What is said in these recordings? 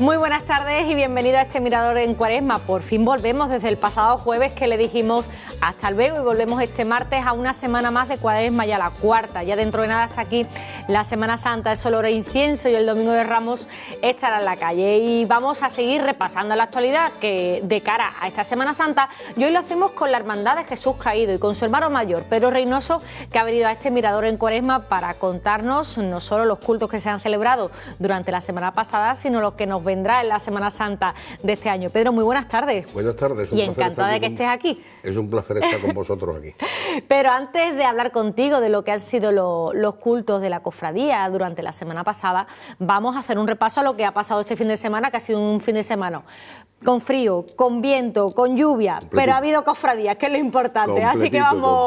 Muy buenas tardes y bienvenido a este Mirador en Cuaresma. Por fin volvemos desde el pasado jueves que le dijimos hasta luego y volvemos este martes a una semana más de Cuaresma, ya la cuarta. Ya dentro de nada está aquí la Semana Santa, es olor a incienso y el Domingo de Ramos estará en la calle. Y vamos a seguir repasando la actualidad que de cara a esta Semana Santa. Y hoy lo hacemos con la Hermandad de Jesús Caído y con su hermano mayor, Pedro Reynoso, que ha venido a este Mirador en Cuaresma para contarnos no solo los cultos que se han celebrado durante la semana pasada, sino lo que nos vendrá en la Semana Santa de este año. Pedro, muy buenas tardes. Buenas tardes. Y encantada de que estés aquí. Es un placer estar con vosotros aquí. Pero antes de hablar contigo de lo que han sido los cultos de la cofradía durante la semana pasada, vamos a hacer un repaso a lo que ha pasado este fin de semana, que ha sido un fin de semana con frío, con viento, con lluvia, completito. Pero ha habido cofradías, que es lo importante. Completito, así que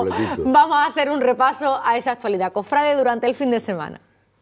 vamos a hacer un repaso a esa actualidad cofrade durante el fin de semana.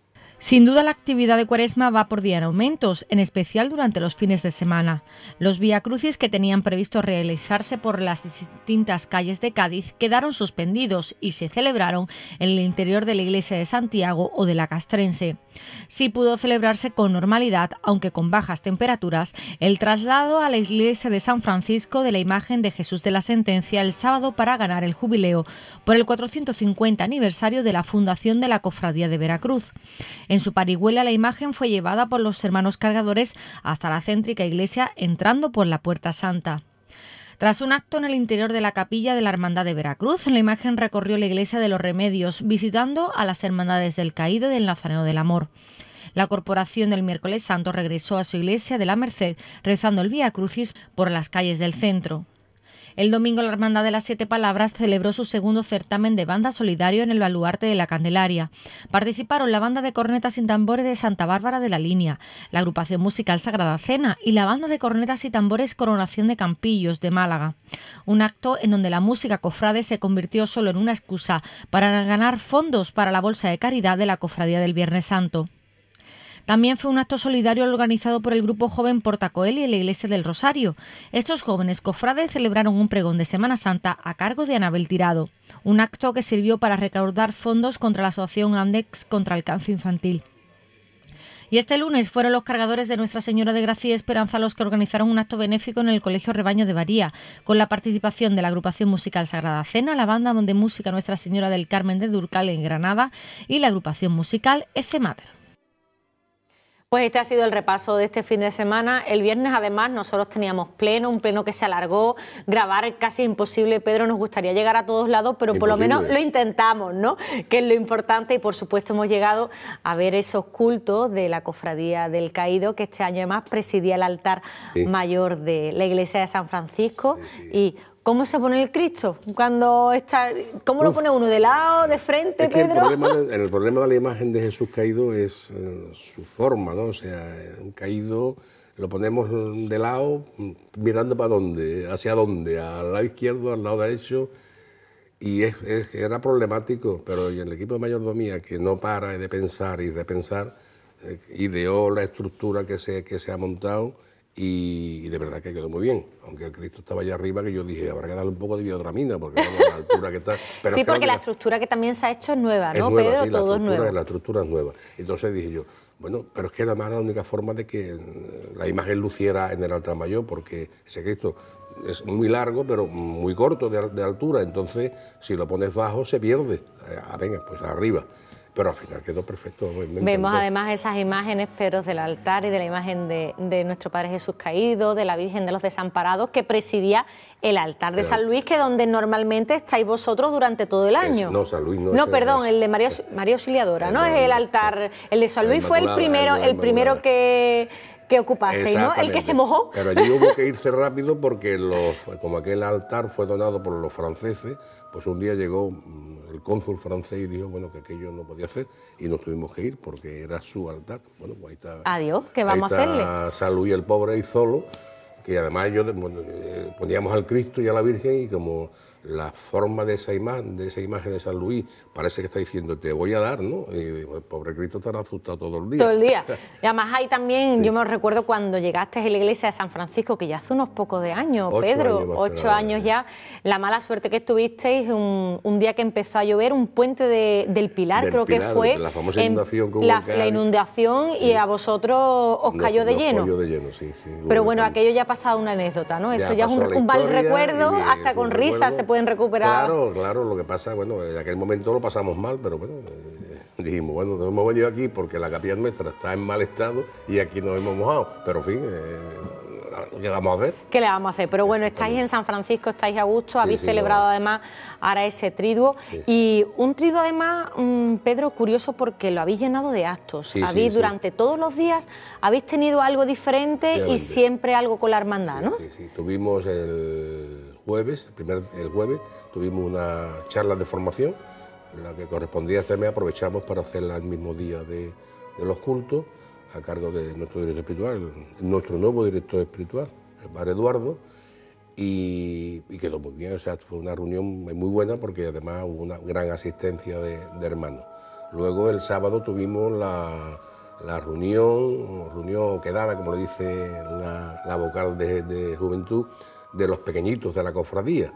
Sin duda la actividad de Cuaresma va por día en aumentos, en especial durante los fines de semana. Los viacrucis que tenían previsto realizarse por las distintas calles de Cádiz quedaron suspendidos y se celebraron en el interior de la iglesia de Santiago o de la Castrense. Sí pudo celebrarse con normalidad, aunque con bajas temperaturas, el traslado a la iglesia de San Francisco de la imagen de Jesús de la Sentencia el sábado para ganar el jubileo por el 450 aniversario de la fundación de la Cofradía de Veracruz. En su parihuela la imagen fue llevada por los hermanos cargadores hasta la céntrica iglesia entrando por la Puerta Santa. Tras un acto en el interior de la capilla de la Hermandad de Veracruz, la imagen recorrió la iglesia de los Remedios, visitando a las Hermandades del Caído y del Nazareno del Amor. La corporación del Miércoles Santo regresó a su iglesia de la Merced, rezando el Vía Crucis por las calles del centro. El domingo la Hermandad de las Siete Palabras celebró su segundo certamen de banda solidario en el Baluarte de la Candelaria. Participaron la Banda de Cornetas y Tambores de Santa Bárbara de la Línea, la Agrupación Musical Sagrada Cena y la Banda de Cornetas y Tambores Coronación de Campillos de Málaga. Un acto en donde la música cofrade se convirtió solo en una excusa para ganar fondos para la bolsa de caridad de la Cofradía del Viernes Santo. También fue un acto solidario organizado por el grupo joven Portacoeli y la Iglesia del Rosario. Estos jóvenes cofrades celebraron un pregón de Semana Santa a cargo de Anabel Tirado, un acto que sirvió para recaudar fondos contra la asociación Andex contra el cáncer infantil. Y este lunes fueron los cargadores de Nuestra Señora de Gracia y Esperanza los que organizaron un acto benéfico en el Colegio Rebaño de Baría, con la participación de la Agrupación Musical Sagrada Cena, la Banda de Música Nuestra Señora del Carmen de Durcal en Granada y la Agrupación Musical Ece Mater. Pues este ha sido el repaso de este fin de semana. El viernes, además, nosotros teníamos un pleno que se alargó, grabar casi imposible. Pedro, nos gustaría llegar a todos lados, pero por lo menos lo intentamos, ¿no? Que es lo importante y, por supuesto, hemos llegado a ver esos cultos de la Cofradía del Caído, que este año, además, presidía el altar mayor de la iglesia de San Francisco. Y ¿cómo se pone el Cristo? Cuando está, ¿cómo lo pone uno? ¿De lado, de frente, Pedro? El problema de la imagen de Jesús caído es su forma, ¿no? O sea, un caído lo ponemos de lado, mirando para dónde, hacia dónde, al lado izquierdo, al lado derecho, y era problemático, pero el equipo de mayordomía, que no para de pensar y repensar, ideó la estructura que se ha montado. Y de verdad que quedó muy bien, aunque el Cristo estaba allá arriba, que yo dije, habrá que darle un poco de biodramina, porque vamos a la altura que está. Pero sí, porque la estructura que también se ha hecho es nueva, ¿no, Pedro? Sí, todo es nuevo. La estructura es nueva. Entonces dije yo, bueno, pero es que además era la única forma de que la imagen luciera en el altar mayor, porque ese Cristo es muy largo, pero muy corto de altura, entonces si lo pones bajo se pierde. Venga, pues arriba. Pero al final quedó perfecto. Vemos además esas imágenes, Pedro, del altar y de la imagen de nuestro Padre Jesús Caído, de la Virgen de los Desamparados, que presidía el altar de San Luis, que donde normalmente estáis vosotros durante todo el año. No, San Luis no. No, perdón, el de María Auxiliadora, ¿no? Es el altar. El de San Luis fue el primero que ocupasteis, ¿no? El que se mojó. Pero allí hubo que irse rápido porque como aquel altar fue donado por los franceses, pues un día llegó el cónsul francés y dijo, bueno, que aquello no podía hacer y nos tuvimos que ir porque era su altar. Bueno, pues ahí está. Adiós, ¿qué vamos a hacerle? San Luis el pobre y solo, que además poníamos al Cristo y a la Virgen, y como la forma de esa imagen de San Luis parece que está diciendo te voy a dar, ¿no? Y el pobre Cristo estará asustado todo el día. Todo el día. Y además hay también, yo me recuerdo cuando llegaste a la iglesia de San Francisco, que ya hace unos pocos de años, Pedro, 8 años ya, la mala suerte que tuvisteis un día que empezó a llover, un puente del Pilar, creo que fue, la famosa inundación que hubo la inundación, y a vosotros os cayó de lleno. Cayó de lleno, sí. Pero bueno, aquello ya ha pasado una anécdota, ¿no? Eso ya es un mal recuerdo, hasta con risas se pueden recuperar. Claro, lo que pasa, bueno, en aquel momento lo pasamos mal, pero bueno, dijimos, bueno, nos hemos venido aquí porque la capilla nuestra está en mal estado y aquí nos hemos mojado, pero en fin, ¿qué vamos a hacer? ¿Qué le vamos a hacer? Pero bueno, estáis en San Francisco, estáis a gusto, habéis celebrado además ahora ese triduo, y un triduo además, Pedro, curioso porque lo habéis llenado de actos, durante todos los días habéis tenido algo diferente y siempre algo con la hermandad, ¿no? Sí, tuvimos el jueves tuvimos una charla de formación, la que correspondía a este mes, aprovechamos para hacerla el mismo día de los cultos, a cargo de nuestro director espiritual, nuestro nuevo director espiritual, el padre Eduardo, y quedó muy bien. O sea, fue una reunión muy buena porque además hubo una gran asistencia de hermanos. Luego el sábado tuvimos la reunión quedada, como le dice la vocal de juventud, de los pequeñitos de la cofradía.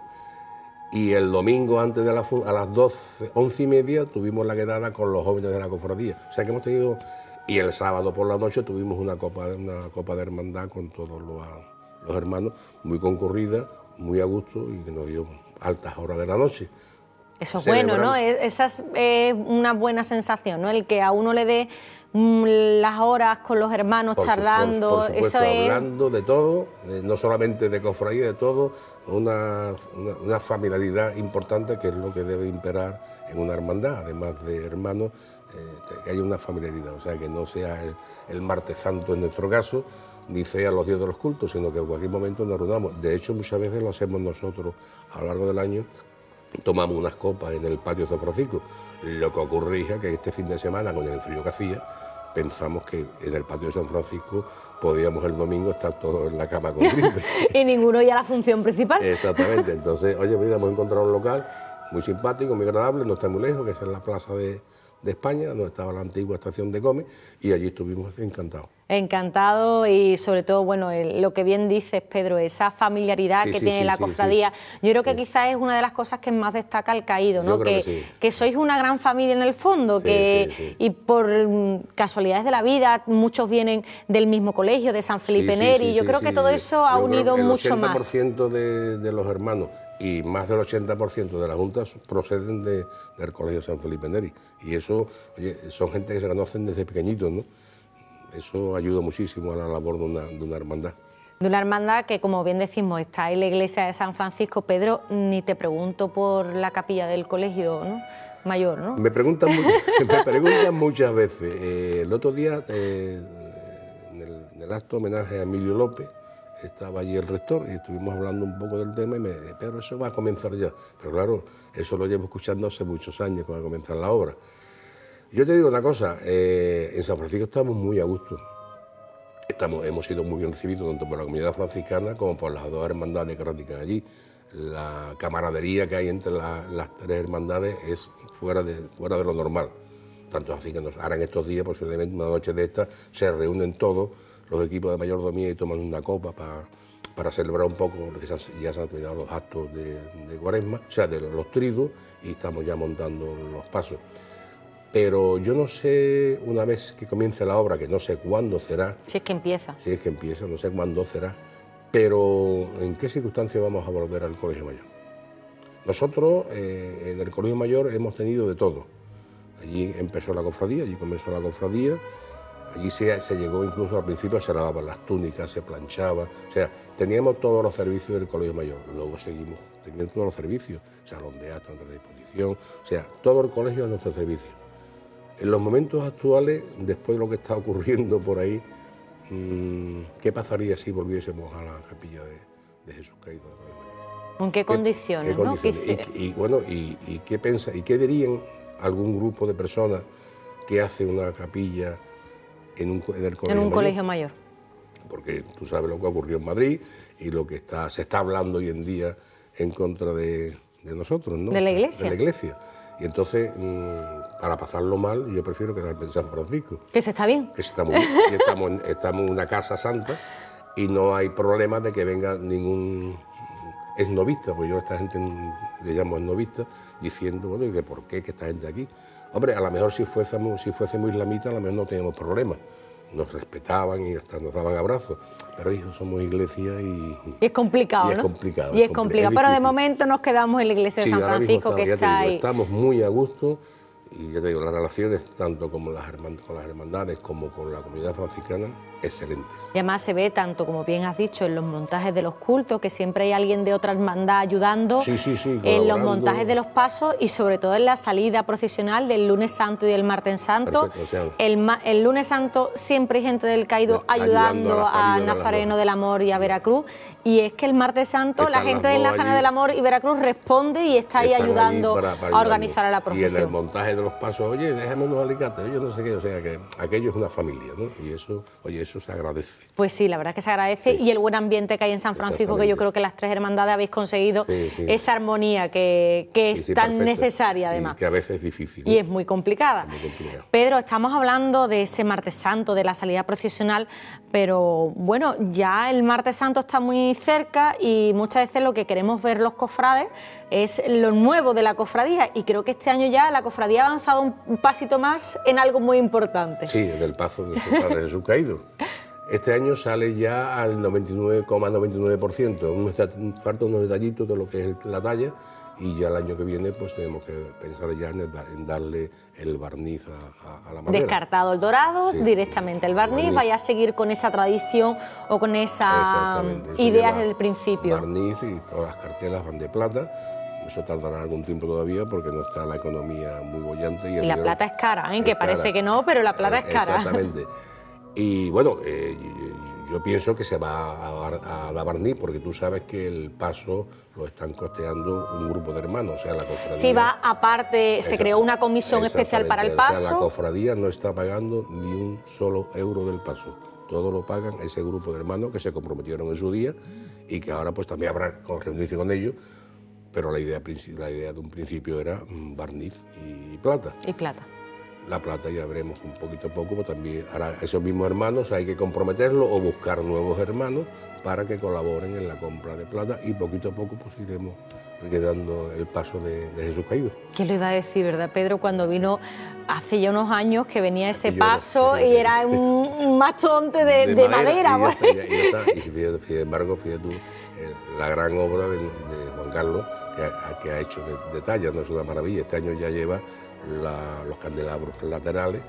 Y el domingo, antes de a las 12, 11:30, tuvimos la quedada con los jóvenes de la cofradía. O sea que hemos tenido... Y el sábado por la noche tuvimos una copa de hermandad con todos los hermanos, muy concurrida, muy a gusto, y que nos dio altas horas de la noche. Eso es bueno, ¿no? Esa es una buena sensación, ¿no? El que a uno le dé las horas con los hermanos charlando, por supuesto, eso es... hablando de todo, no solamente de cofradía, de todo, una familiaridad importante, que es lo que debe imperar en una hermandad, además de hermanos, que haya una familiaridad, o sea, que no sea el martes santo en nuestro caso, ni sea los días de los cultos, sino que en cualquier momento nos reunamos. De hecho, muchas veces lo hacemos nosotros a lo largo del año. Tomamos unas copas en el patio de San Francisco. Lo que ocurre es que este fin de semana, con el frío que hacía, pensamos que en el patio de San Francisco podíamos el domingo estar todos en la cama con gripe. Y ninguno ya la función principal. Exactamente. Entonces, oye, mira, hemos encontrado un local muy simpático, muy agradable, no está muy lejos, que es en la plaza de España, donde estaba la antigua estación de Gómez, y allí estuvimos encantados. Encantado, y sobre todo, bueno, lo que bien dices, Pedro, esa familiaridad que tiene la cofradía. Yo creo que quizás es una de las cosas que más destaca el caído, ¿no? Que sois una gran familia en el fondo, y por casualidades de la vida, muchos vienen del mismo colegio, de San Felipe Neri. Yo creo que todo eso ha unido mucho más. El 80% de los hermanos y más del 80% de las juntas proceden del Colegio San Felipe Neri. Y eso, oye, son gente que se conocen desde pequeñitos, ¿no? Eso ayuda muchísimo a la labor de una hermandad. De una hermandad que, como bien decimos, está en la iglesia de San Francisco. Pedro, ni te pregunto por la capilla del colegio, ¿no? Mayor, ¿no? Me preguntan muchas veces. El otro día, en el acto homenaje a Emilio López, estaba allí el rector y estuvimos hablando un poco del tema y me dice, pero eso va a comenzar ya. Pero claro, eso lo llevo escuchando hace muchos años, que va a comenzar la obra. Yo te digo una cosa, en San Francisco estamos muy a gusto. Hemos sido muy bien recibidos tanto por la comunidad franciscana como por las dos hermandades que radican allí. La camaradería que hay entre las tres hermandades es fuera de lo normal. Tanto así que ahora en estos días, posiblemente una noche de estas, se reúnen todos los equipos de mayordomía y toman una copa para celebrar un poco, porque ya se han terminado los actos de Cuaresma, o sea, de los triduos, y estamos ya montando los pasos. Pero yo no sé, una vez que comience la obra, que no sé cuándo será. Si es que empieza. Si es que empieza, no sé cuándo será. Pero ¿en qué circunstancias vamos a volver al Colegio Mayor? Nosotros en el Colegio Mayor hemos tenido de todo. Allí empezó la cofradía, allí comenzó la cofradía. Allí se llegó, incluso al principio se lavaban las túnicas, se planchaba. O sea, teníamos todos los servicios del Colegio Mayor. Luego seguimos teniendo todos los servicios. Salón de actos a nuestra disposición. O sea, todo el colegio a nuestro servicio. En los momentos actuales, después de lo que está ocurriendo por ahí, ¿qué pasaría si volviésemos a la capilla de Jesús Caído? ¿En qué condiciones? ¿Qué condiciones? ¿No? ¿Y qué dirían algún grupo de personas que hace una capilla en el colegio mayor? En un colegio mayor. porque tú sabes lo que ocurrió en Madrid y lo que se está hablando hoy en día en contra de nosotros, ¿no? De la Iglesia. De la Iglesia. Y entonces, para pasarlo mal, yo prefiero quedarme en San Francisco. Que se está bien. Que se está muy bien. Y estamos en una casa santa y no hay problema de que venga ningún esnovista, pues yo a esta gente le llamo esnovista, diciendo, bueno, ¿y de por qué que esta gente aquí? Hombre, a lo mejor si fuésemos islamitas, a lo mejor no teníamos problemas. Nos respetaban y hasta nos daban abrazos, pero hijos, somos iglesia y es complicado, y ¿no? Es complicado. Y es complicado, pero de momento nos quedamos en la iglesia de San Francisco, que está ahí. Estamos muy a gusto y ya te digo, las relaciones tanto con las hermandades como con la comunidad franciscana, excelentes. Y además se ve tanto, como bien has dicho, en los montajes de los cultos, que siempre hay alguien de otra hermandad ayudando, en los montajes de los pasos y sobre todo en la salida procesional del lunes santo y del martes santo. Perfecto, o sea, el lunes santo siempre hay gente del Caído ayudando a Nazareno del Amor y a Veracruz, y es que el martes santo la gente del Nazareno del Amor y Veracruz responde y está ahí ayudando a organizar a la procesión. Y en el montaje de los pasos, oye, déjame unos alicates, oye, no sé qué, o sea que aquello es una familia, ¿no? Y eso, oye, eso se agradece. Pues sí, la verdad es que se agradece, y el buen ambiente que hay en San Francisco, que yo creo que las tres hermandades habéis conseguido esa armonía que es tan necesaria además. Y que a veces es difícil. Y es muy complicada. Pedro, estamos hablando de ese martes santo, de la salida procesional, pero bueno, ya el martes santo está muy cerca y muchas veces lo que queremos ver los cofrades es lo nuevo de la cofradía, y creo que este año ya la cofradía ha avanzado un pasito más en algo muy importante. Sí, del paso de su Padre Jesús Caído. Este año sale ya al 99,99%, falta unos detallitos de lo que es la talla, y ya el año que viene pues tenemos que pensar ya en darle el barniz a la madera. Descartado el dorado, directamente el barniz, vaya a seguir con esa tradición o con esa idea desde el principio. Barniz y todas las cartelas van de plata. Eso tardará algún tiempo todavía porque no está la economía muy bollante. Y la plata es cara, que parece que no, pero la plata es cara. Exactamente. Y bueno, yo pienso que se va a la barniz, porque tú sabes que el paso lo están costeando un grupo de hermanos, o sea, la cofradía. Sí, va aparte, se creó una comisión especial para el paso. O sea, la cofradía no está pagando ni un solo euro del paso. Todo lo pagan ese grupo de hermanos que se comprometieron en su día y que ahora pues también habrá que reunirse con ellos. Pero la idea de un principio era barniz y plata. Y plata. La plata ya veremos un poquito a poco, pero también ahora esos mismos hermanos hay que comprometerlos o buscar nuevos hermanos para que colaboren en la compra de plata, y poquito a poco pues iremos quedando el paso de Jesús Caído. ¿Qué lo iba a decir, verdad, Pedro? Cuando vino hace ya unos años que venía ese paso y era un mastodonte de madera. Y sin embargo, fíjate tú, la gran obra de Juan Carlos que ha hecho de talla, no es una maravilla. Este año ya lleva los candelabros laterales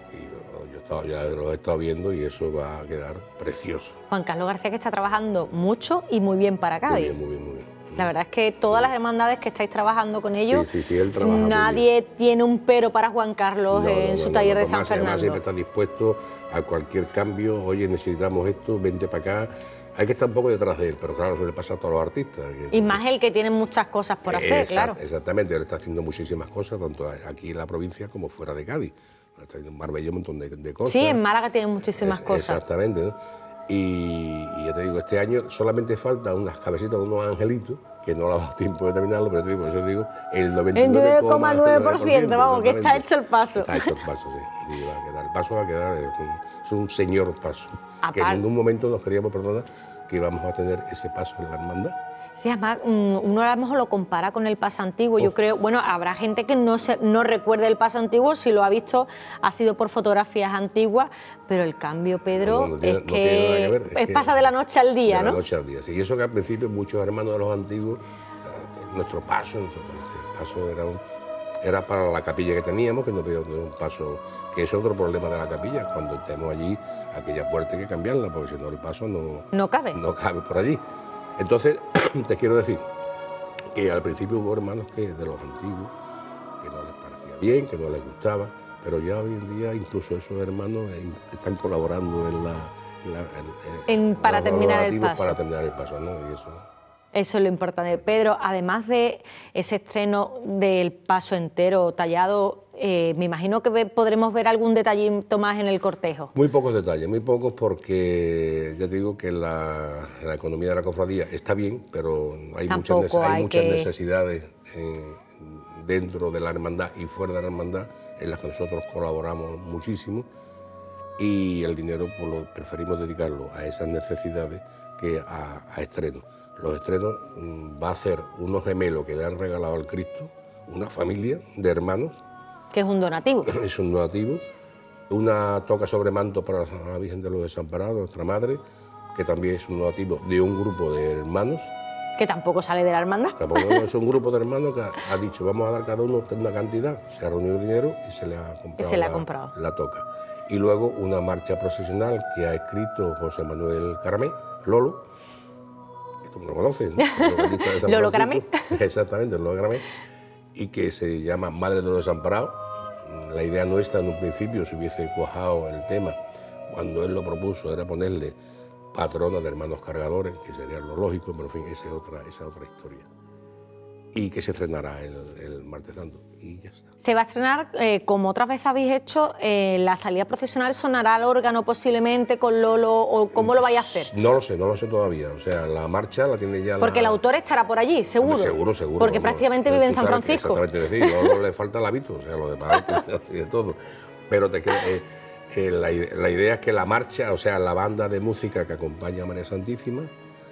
y ya los he estado viendo y eso va a quedar precioso. Juan Carlos García, que está trabajando mucho y muy bien para Cádiz. Muy bien. La verdad es que todas las hermandades que estáis trabajando con ellos, sí, él trabaja nadie tiene un pero para Juan Carlos en su taller de San Fernando. Además siempre está dispuesto a cualquier cambio. Oye, necesitamos esto, vente para acá. Hay que estar un poco detrás de él, pero claro, eso le pasa a todos los artistas. Y más él, que tiene muchas cosas por hacer, claro. Exactamente, él está haciendo muchísimas cosas, tanto aquí en la provincia como fuera de Cádiz. Está en Marbella un montón de cosas. Sí, en Málaga tiene muchísimas cosas. Exactamente, ¿no? Y ya te digo, este año solamente faltan unas cabecitas de unos angelitos, que no le ha dado tiempo de terminarlo, pero te digo, por eso digo, el 99,9%, vamos, que está hecho el paso. Está hecho el paso, sí. Y va a quedar, el paso va a quedar, es un señor paso. Que en ningún momento nos queríamos perdonar que íbamos a tener ese paso en la hermandad. Sí, además, uno a lo mejor lo compara con el paso antiguo. Yo creo, bueno, habrá gente que no recuerde el paso antiguo, si lo ha visto ha sido por fotografías antiguas, pero el cambio, Pedro, es pasa de la noche al día, ¿no? De la noche al día, sí. Y eso que al principio muchos hermanos de los antiguos, nuestro paso era para la capilla que teníamos, que no podíamos tener un paso, que es otro problema de la capilla, cuando estemos allí, aquella puerta hay que cambiarla, porque si no el paso no cabe por allí. Entonces, te quiero decir que al principio hubo hermanos de los antiguos que no les parecía bien, que no les gustaba, pero ya hoy en día incluso esos hermanos están colaborando para terminar el paso. Para terminar el paso, ¿no? Y eso Eso es lo importante. Pedro, además de ese estreno del paso entero tallado, me imagino que podremos ver algún detallito más en el cortejo. Muy pocos detalles, muy pocos, porque ya te digo que la economía de la cofradía está bien, pero hay muchas necesidades dentro de la hermandad y fuera de la hermandad en las que nosotros colaboramos muchísimo, y el dinero pues, lo preferimos dedicarlo a esas necesidades que a estrenos. Los estrenos va a ser unos gemelos que le han regalado al Cristo, una familia de hermanos. Que es un donativo. Es un donativo. Una toca sobre manto para la Virgen de los Desamparados, nuestra madre, que también es un donativo de un grupo de hermanos. Que tampoco sale de la hermandad. Tampoco es un grupo de hermanos que ha dicho, vamos a dar cada uno una cantidad. Se ha reunido dinero y se le ha comprado, la toca. Y luego una marcha procesional que ha escrito José Manuel Caramé, Lolo, como lo conocen, ¿no? Lolo Caramé. Exactamente, Lolo Caramé, y que se llama Madre de los Desamparados. La idea nuestra en un principio, si hubiese cuajado el tema, cuando él lo propuso, era ponerle patrona de hermanos cargadores, que sería lo lógico, pero en fin, esa es otra historia. Y que se estrenará el martes santo, y ya está. Se va a estrenar, como otras veces habéis hecho, la salida procesional, ¿sonará el órgano posiblemente con Lolo o cómo lo vais a hacer? No lo sé todavía, o sea, la marcha la tiene ya... Porque el autor estará por allí, seguro. Seguro. Porque prácticamente vive en San Francisco. Exactamente, decir, Lolo le falta el hábito, o sea, lo demás de todo. Pero la idea es que la marcha, o sea, la banda de música que acompaña a María Santísima,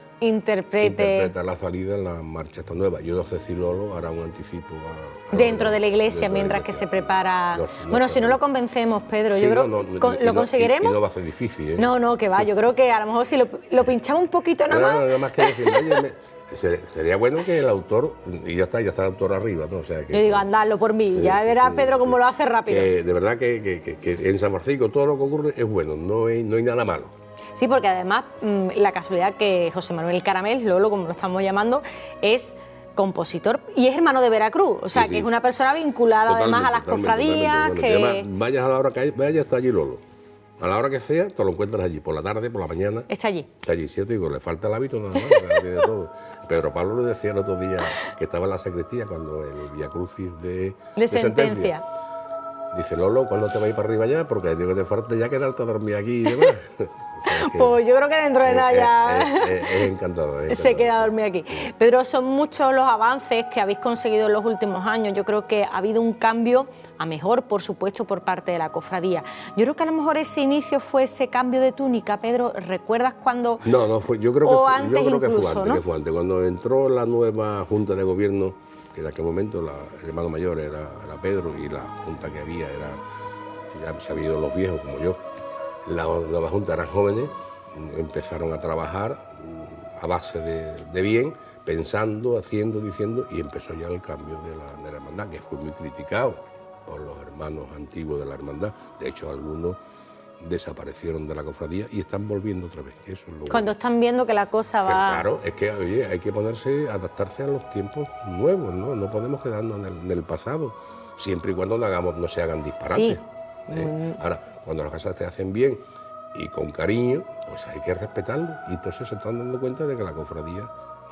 interpreta la salida en la marcha esta nueva. Yo no sé si Lolo hará un anticipo dentro de la iglesia mientras que se prepara. Bueno, si no lo convencemos, Pedro, sí, yo creo lo conseguiremos. Y no va a ser difícil, ¿eh? No, que va. Yo creo que a lo mejor si lo pinchamos un poquito nada más. Nada más que decir, oye, sería bueno que el autor, y ya está el autor arriba, ¿no? O sea, que, yo digo, andadlo por mí, ya verás Pedro cómo lo hace rápido. De verdad que en San Francisco todo lo que ocurre es bueno, no hay nada malo. Sí, porque además la casualidad que José Manuel Caramel, Lolo, como lo estamos llamando, es compositor y es hermano de Veracruz, o sea, que es una persona vinculada además a las cofradías. Bueno, que... Además, vayas a la hora que vayas, está allí Lolo. A la hora que sea, te lo encuentras allí, por la tarde, por la mañana. Está allí. Está allí, sí, te digo, le falta el hábito nada más, tiene todo. Pedro Pablo lo decía el otro día, que estaba en la sacristía cuando el Vía Crucis de sentencia. Dice, Lolo, ¿cuándo te vas a ir para arriba ya? Porque digo, te falta ya quedarte a dormir aquí y demás. O sea, pues yo creo que dentro de nada ya... Es encantador. Se queda a dormir aquí. Pedro, son muchos los avances que habéis conseguido en los últimos años. Yo creo que ha habido un cambio a mejor, por supuesto, por parte de la cofradía. Yo creo que a lo mejor ese inicio fue ese cambio de túnica, Pedro. ¿Recuerdas cuando...? No, fue, yo creo que fue antes. Cuando entró la nueva Junta de Gobierno, que en aquel momento el hermano mayor era Pedro y la Junta que había ya se habían ido los viejos como yo. La nueva Junta eran jóvenes, empezaron a trabajar a base de bien, pensando, haciendo, diciendo, y empezó ya el cambio de la hermandad, que fue muy criticado por los hermanos antiguos de la hermandad. De hecho, algunos desaparecieron de la cofradía y están volviendo otra vez. Eso es lo cuando están viendo que la cosa va... Claro, es que oye, hay que adaptarse a los tiempos nuevos, ¿no? No podemos quedarnos en el pasado, siempre y cuando no se hagan disparates. Sí. Ahora, cuando las cosas se hacen bien y con cariño, pues hay que respetarlo. Y entonces se están dando cuenta de que la cofradía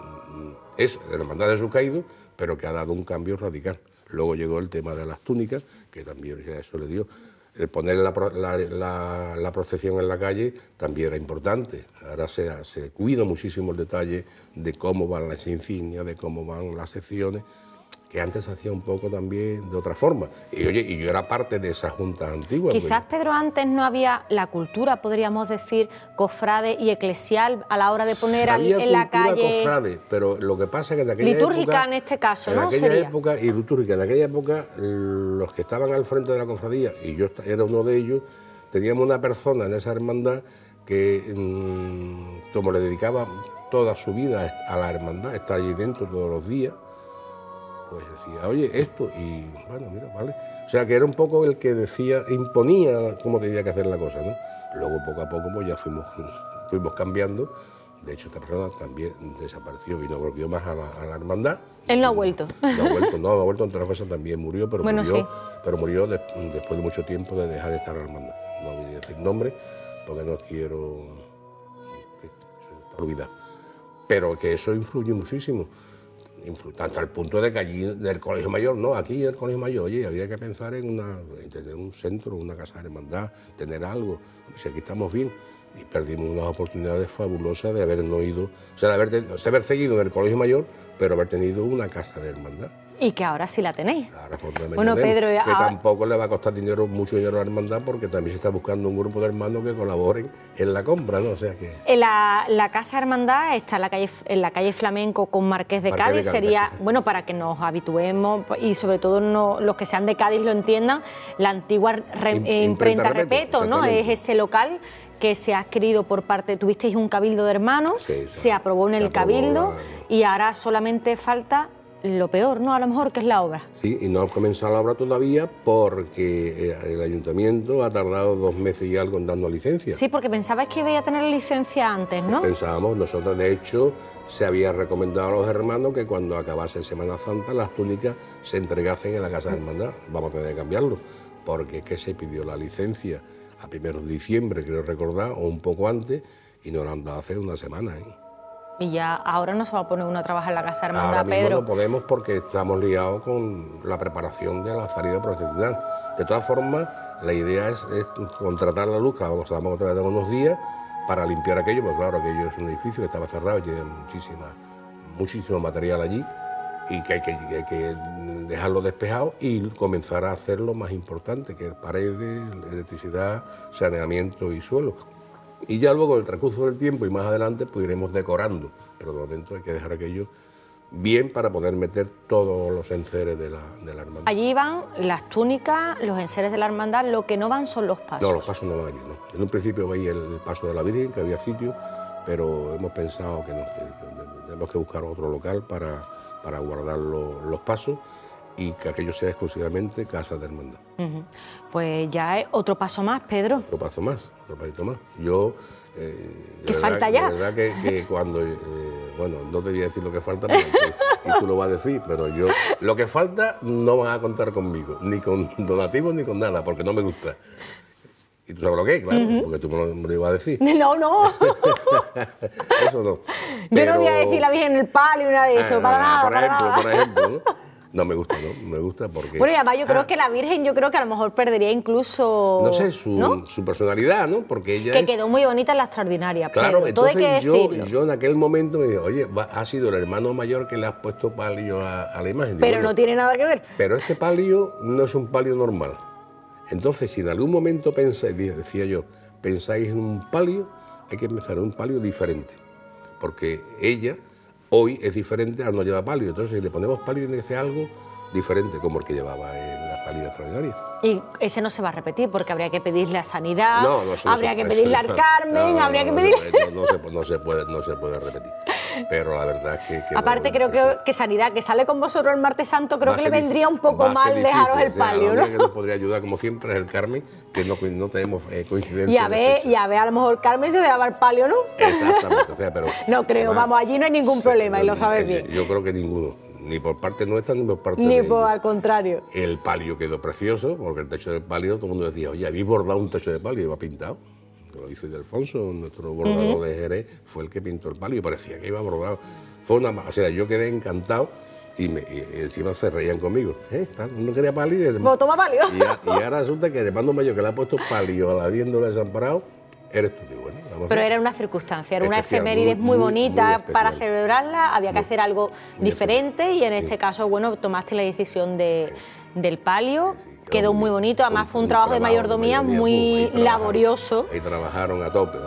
es la hermandad de Jesús Caído, pero que ha dado un cambio radical. Luego llegó el tema de las túnicas, que también ya eso le dio. El poner la procesión en la calle también era importante. Ahora se cuida muchísimo el detalle de cómo van las insignias, de cómo van las secciones, que antes se hacía un poco también de otra forma. Y oye, y yo era parte de esa junta antigua. Quizás, Pedro, antes no había la cultura, podríamos decir, cofrade y eclesial a la hora de poner en la calle... cofrade, pero lo que pasa es que en aquella litúrgica época... en este caso, ¿no? En aquella época, y litúrgica, en aquella época, los que estaban al frente de la cofradía, y yo era uno de ellos, teníamos una persona en esa hermandad que, como le dedicaba toda su vida a la hermandad, estar allí dentro todos los días, pues decía, oye, esto, y bueno, mira, vale. O sea, que era un poco el que decía, imponía cómo tenía que hacer la cosa, ¿no? Luego, poco a poco, pues ya fuimos cambiando. De hecho, esta persona también desapareció y no volvió más a la hermandad. Él no ha vuelto. No ha vuelto, entre las cosas también murió, pero bueno, murió, sí. Pero murió después de mucho tiempo de dejar de estar en la hermandad. No voy a decir nombre, porque no quiero olvidar. pero que eso influye muchísimo. Hasta el punto de que allí del Colegio Mayor, no, aquí en el Colegio Mayor, oye, habría que pensar en tener un centro, una casa de hermandad, tener algo, si aquí estamos bien. Y perdimos unas oportunidades fabulosas de habernos ido, o sea, de haber seguido en el Colegio Mayor, pero haber tenido una casa de hermandad. Y que ahora sí la tenéis. Ahora, pues, bueno, Pedro, que tampoco le va a costar mucho dinero a la hermandad, porque también se está buscando un grupo de hermanos que colaboren en la compra, ¿no? O sea que... La casa hermandad está en la calle Flamenco con Marqués de Cádiz. Sería, sí, bueno, para que nos habituemos y sobre todo los que sean de Cádiz lo entiendan, la antigua imprenta Repeto, ¿no? Es ese local que se ha adquirido por parte, tuvisteis un cabildo de hermanos, sí, se aprobó en el cabildo y ahora solamente falta lo peor, ¿no? A lo mejor, que es la obra. Sí, y no ha comenzado la obra todavía porque el ayuntamiento ha tardado 2 meses y algo en dando licencia. Sí, porque pensabais que iba a tener licencia antes, ¿no? Pensábamos, nosotros de hecho se había recomendado a los hermanos que cuando acabase Semana Santa las túnicas se entregasen en la Casa de Hermandad. Vamos a tener que cambiarlo, porque es que se pidió la licencia a 1 de diciembre, creo recordar, o un poco antes, y nos la han dado hace una semana, ¿eh? Y ya ahora no se va a poner uno a trabajar en la Casa de Hermandad, ahora mismo Pedro. No podemos porque estamos liados con la preparación de la salida procesional. De todas formas, la idea es contratar la luz, que la vamos a contratar en unos días, para limpiar aquello, porque claro, aquello es un edificio que estaba cerrado y tiene muchísimo material allí, y que hay que dejarlo despejado y comenzar a hacer lo más importante, que es paredes, electricidad, saneamiento y suelo. Y ya luego, en el transcurso del tiempo y más adelante, pues iremos decorando, pero de momento hay que dejar aquello bien para poder meter todos los enseres de la hermandad. Allí van las túnicas, los enseres de la hermandad, lo que no van son los pasos. No, los pasos no van allí, no. En un principio veía el paso de la Virgen, que había sitio, pero hemos pensado que no, que tenemos que buscar otro local para guardar los pasos y que aquello sea exclusivamente casa de hermandad. Pues ya es otro paso más, Pedro. Otro pasito más. Yo... ¿Qué falta ya? De verdad que cuando... bueno, no te voy a decir lo que falta, porque y tú lo vas a decir, pero yo... Lo que falta no van a contar conmigo, ni con donativos ni con nada, porque no me gusta. Y tú sabes lo que es, claro, porque tú me lo ibas a decir. No. Eso no. Yo no voy a decir la Virgen en el palio y nada de eso, para nada. Por ejemplo, ¿no? No me gusta porque... Bueno, y además yo creo que la Virgen, yo creo que a lo mejor perdería incluso... No sé, su personalidad, ¿no? Porque ella que quedó muy bonita en la extraordinaria, claro, pero todo hay que decirlo. Yo en aquel momento me dije, oye, ha sido el hermano mayor que le has puesto palio a la imagen. Pero bueno, no tiene nada que ver. Pero este palio no es un palio normal. Entonces, si en algún momento pensáis, decía yo, pensáis en un palio, hay que pensar en un palio diferente. Porque ella... hoy es diferente al no llevar palio, entonces si le ponemos palio tiene que ser algo diferente como el que llevaba en la salida extraordinaria. Y ese no se va a repetir porque habría que pedirle a Sanidad, no habría que pedirle al Carmen, habría que pedirle... No se puede repetir, pero la verdad es que... Aparte creo que Sanidad, que sale con vosotros el martes santo, creo que le vendría un poco mal dejaros el palio, ¿no? La que nos podría ayudar como siempre es el Carmen, que no tenemos coincidencia. Y a ver, a lo mejor Carmen se dejaba el palio, ¿no? Exactamente, o sea, pero... No creo, además, vamos, allí no hay ningún problema y lo sabes bien. Yo creo que ninguno. Ni por parte nuestra ni por parte de ellos. Al contrario. El palio quedó precioso, porque el techo del palio, todo el mundo decía, oye, ¿habéis bordado un techo de palio? Y iba pintado. Lo hizo Ildefonso, nuestro bordador de Jerez, fue el que pintó el palio y parecía que iba bordado. O sea, yo quedé encantado y encima se reían conmigo. No quería palio. Pues toma palio. Y ahora resulta que el hermano mayor que le ha puesto palio a la viéndola de Desamparado, eres tú. Pero era una circunstancia, era una efeméride muy bonita para celebrarla, había que hacer algo diferente y en este caso, bueno, tomaste la decisión del palio, quedó muy bonito, además fue un trabajo de mayordomía muy laborioso. Ahí trabajaron a tope.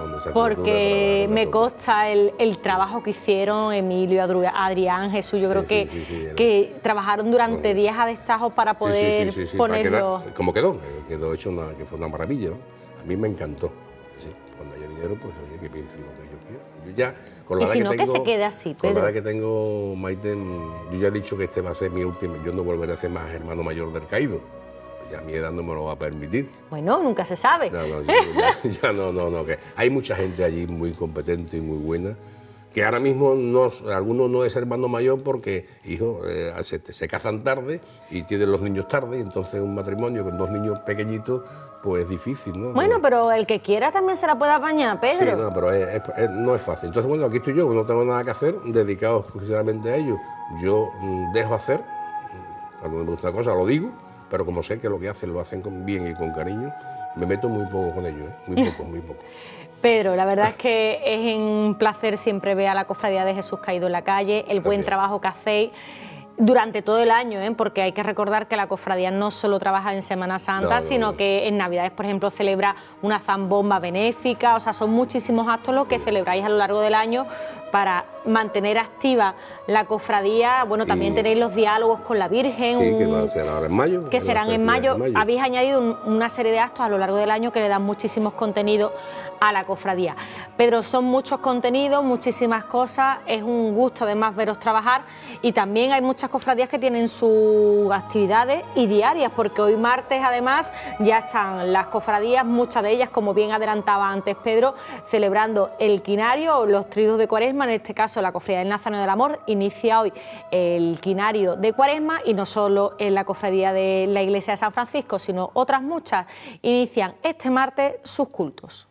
Porque me consta el trabajo que hicieron Emilio, Adrián, Jesús, yo creo que trabajaron durante días a destajo para poder ponerlo... Como quedó hecho que fue una maravilla, ¿no? A mí me encantó. Cuando haya dinero, pues oye, que piensen lo que yo quiero. Yo ya, con la edad que tengo, que se quede así, Pedro. Con la edad que tengo, Maite, yo ya he dicho que este va a ser mi último, yo no volveré a ser más hermano mayor del caído. Ya mi edad no me lo va a permitir. Bueno, nunca se sabe. No, que hay mucha gente allí muy competente y muy buena, que ahora mismo algunos no es hermano mayor porque, hijo, se casan tarde y tienen los niños tarde, y entonces un matrimonio con 2 niños pequeñitos, pues es difícil, ¿no? Bueno, pero el que quiera también se la puede apañar, Pedro. Sí, no, pero no es fácil. Entonces, bueno, aquí estoy yo, no tengo nada que hacer, dedicado exclusivamente a ello. Yo dejo hacer, cuando me gusta una cosa lo digo, pero como sé que lo que hacen lo hacen con bien y con cariño, me meto muy poco con ellos, muy poco, muy poco. Pedro, la verdad es que es un placer siempre ver a la Cofradía de Jesús Caído en la calle, el buen trabajo que hacéis durante todo el año, porque hay que recordar que la cofradía no solo trabaja en Semana Santa, sino que en Navidades, por ejemplo, celebra una zambomba benéfica, o sea, son muchísimos actos los que celebráis a lo largo del año para mantener activa la cofradía. Bueno, también tenéis los diálogos con la Virgen. Sí, que va a ser ahora en mayo. Que serán en mayo. Habéis añadido una serie de actos a lo largo del año que le dan muchísimos contenidos a la cofradía. Pedro, son muchos contenidos, muchísimas cosas, es un gusto además veros trabajar, y también hay muchas cofradías que tienen sus actividades y diarias, porque hoy martes además ya están las cofradías, muchas de ellas, como bien adelantaba antes Pedro, celebrando el quinario, los triduos de Cuaresma. En este caso la Cofradía del Nazareno del Amor inicia hoy el quinario de Cuaresma, y no solo en la cofradía de la Iglesia de San Francisco, sino otras muchas inician este martes sus cultos.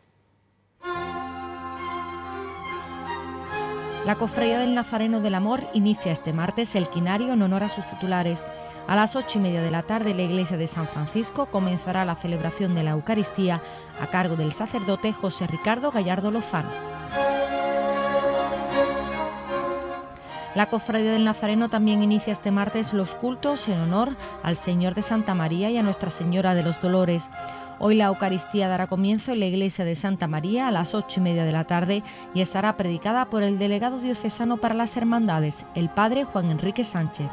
La Cofradía del Nazareno del Amor inicia este martes el quinario en honor a sus titulares. A las 8:30 de la tarde, en la iglesia de San Francisco comenzará la celebración de la Eucaristía a cargo del sacerdote José Ricardo Gallardo Lozano. La Cofradía del Nazareno también inicia este martes los cultos en honor al Señor de Santa María y a Nuestra Señora de los Dolores. Hoy la Eucaristía dará comienzo en la iglesia de Santa María a las 8:30 de la tarde y estará predicada por el delegado diocesano para las hermandades, el padre Juan Enrique Sánchez.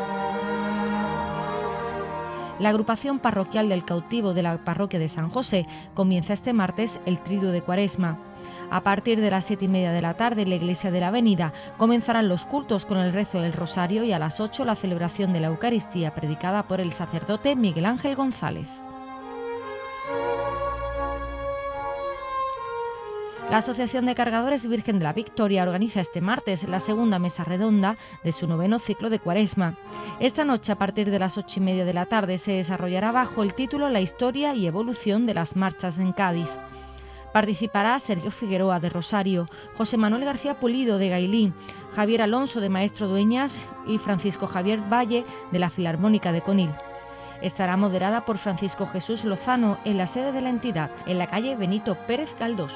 La agrupación parroquial del cautivo de la parroquia de San José comienza este martes el triduo de Cuaresma. A partir de las 7:30 de la tarde, en la iglesia de la Avenida comenzarán los cultos con el rezo del Rosario, y a las 8 la celebración de la Eucaristía predicada por el sacerdote Miguel Ángel González. La Asociación de Cargadores Virgen de la Victoria organiza este martes la segunda mesa redonda de su 9º ciclo de Cuaresma. Esta noche, a partir de las 8:30 de la tarde, se desarrollará bajo el título La historia y evolución de las marchas en Cádiz. Participará Sergio Figueroa de Rosario, José Manuel García Pulido de Gailín, Javier Alonso de Maestro Dueñas y Francisco Javier Valle de la Filarmónica de Conil. Estará moderada por Francisco Jesús Lozano en la sede de la entidad, en la calle Benito Pérez Galdós.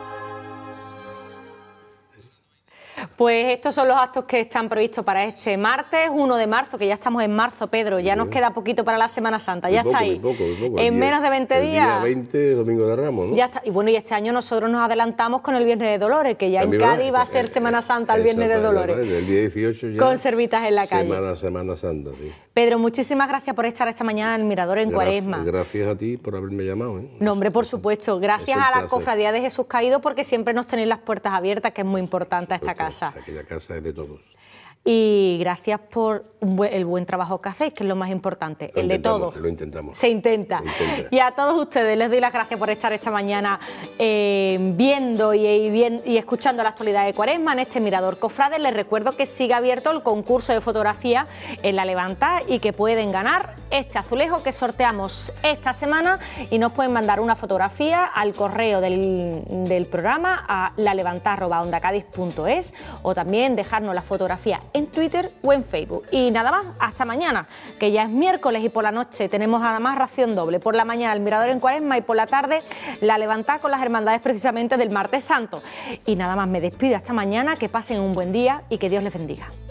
Pues estos son los actos que están previstos para este martes 1 de marzo, que ya estamos en marzo, Pedro, ya nos queda poquito para la Semana Santa, ya está ahí. En menos de 20 días. El día 20, Domingo de Ramos, ¿no? Ya está. Y bueno, y este año nosotros nos adelantamos con el Viernes de Dolores, que ya en Cádiz va a ser Semana Santa el Viernes de Dolores. El día 18 ya. Con servitas en la calle. Semana Santa, sí. Pedro, muchísimas gracias por estar esta mañana en el Mirador en Cuaresma. Gracias a ti por haberme llamado. No, hombre, por supuesto. Gracias a la Cofradía de Jesús Caído, porque siempre nos tenéis las puertas abiertas, que es muy importante a esta casa. Aquella casa es de todos. Y gracias por el buen trabajo que hacéis, que es lo más importante, el de todos. Lo intentamos. Se intenta. Y a todos ustedes les doy las gracias por estar esta mañana viendo y escuchando la actualidad de Cuaresma en este Mirador Cofrade. Les recuerdo que sigue abierto el concurso de fotografía en La Levantada y que pueden ganar este azulejo que sorteamos esta semana, y nos pueden mandar una fotografía al correo del programa a lalevantada@ondacadiz.es, o también dejarnos la fotografía en Twitter o en Facebook. Y nada más, hasta mañana, que ya es miércoles, y por la noche tenemos además ración doble. Por la mañana el Mirador en Cuaresma y por la tarde La Levantada con las hermandades precisamente del Martes Santo. Y nada más, me despido hasta mañana, que pasen un buen día y que Dios les bendiga.